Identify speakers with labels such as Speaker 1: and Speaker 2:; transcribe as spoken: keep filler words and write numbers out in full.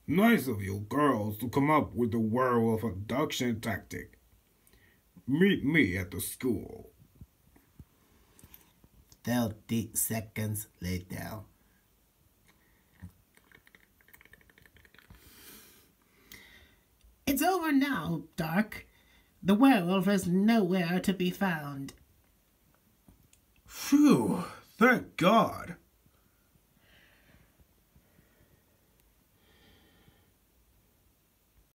Speaker 1: Nice of you girls to come up with the werewolf abduction tactic. Meet me at the school.
Speaker 2: Thirty seconds later. It's over now, Dark. The werewolf is nowhere to be found.
Speaker 1: Phew, thank God.